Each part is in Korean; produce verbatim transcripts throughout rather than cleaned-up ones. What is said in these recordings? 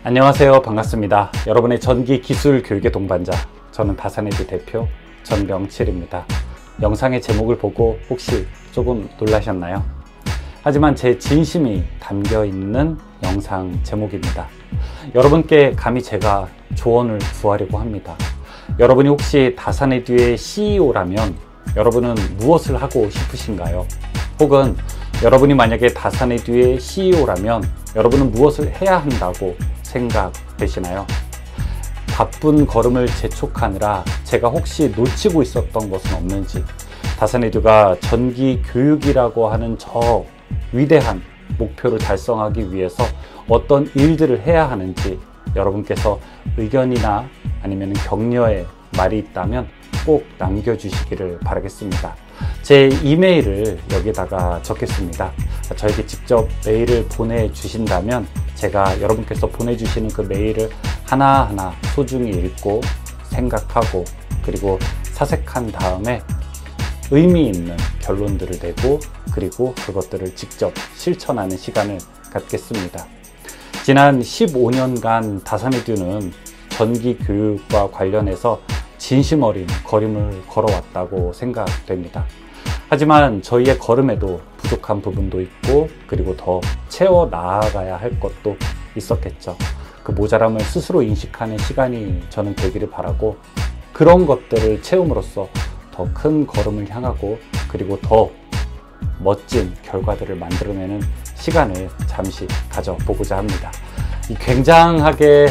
안녕하세요. 반갑습니다. 여러분의 전기 기술 교육의 동반자, 저는 다산에듀 대표 전명칠입니다. 영상의 제목을 보고 혹시 조금 놀라셨나요? 하지만 제 진심이 담겨 있는 영상 제목입니다. 여러분께 감히 제가 조언을 구하려고 합니다. 여러분이 혹시 다산에듀의 씨이오라면 여러분은 무엇을 하고 싶으신가요? 혹은 여러분이 만약에 다산에듀의 씨이오라면 여러분은 무엇을 해야 한다고 생각되시나요? 바쁜 걸음을 재촉하느라 제가 혹시 놓치고 있었던 것은 없는지, 다산에듀가 전기 교육이라고 하는 저 위대한 목표를 달성하기 위해서 어떤 일들을 해야 하는지 여러분께서 의견이나 아니면 격려의 말이 있다면 꼭 남겨주시기를 바라겠습니다. 제 이메일을 여기다가 적겠습니다. 저에게 직접 메일을 보내주신다면 제가 여러분께서 보내주시는 그 메일을 하나하나 소중히 읽고 생각하고 그리고 사색한 다음에 의미 있는 결론들을 내고 그리고 그것들을 직접 실천하는 시간을 갖겠습니다. 지난 십오 년간 다산에듀는 전기 교육과 관련해서 진심 어린 걸음을 걸어왔다고 생각됩니다. 하지만 저희의 걸음에도 부족한 부분도 있고 그리고 더 채워 나아가야 할 것도 있었겠죠. 그 모자람을 스스로 인식하는 시간이 저는 되기를 바라고, 그런 것들을 채움으로써 더 큰 걸음을 향하고 그리고 더 멋진 결과들을 만들어내는 시간을 잠시 가져보고자 합니다. 이 굉장하게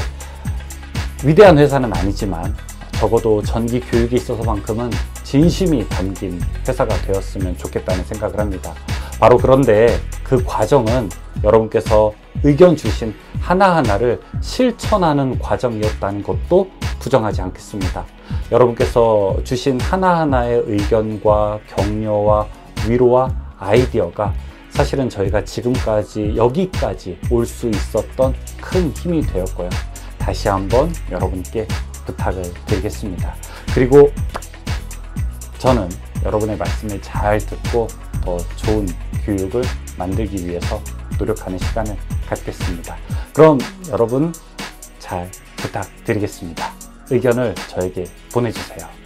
위대한 회사는 아니지만 적어도 전기 교육에 있어서만큼은 진심이 담긴 회사가 되었으면 좋겠다는 생각을 합니다. 바로 그런데 그 과정은 여러분께서 의견 주신 하나하나를 실천하는 과정이었다는 것도 부정하지 않겠습니다. 여러분께서 주신 하나하나의 의견과 격려와 위로와 아이디어가 사실은 저희가 지금까지 여기까지 올 수 있었던 큰 힘이 되었고요. 다시 한번 여러분께 부탁을 드리겠습니다. 그리고 저는 여러분의 말씀을 잘 듣고 더 좋은 교육을 만들기 위해서 노력하는 시간을 갖겠습니다. 그럼 여러분 잘 부탁드리겠습니다. 의견을 저에게 보내주세요.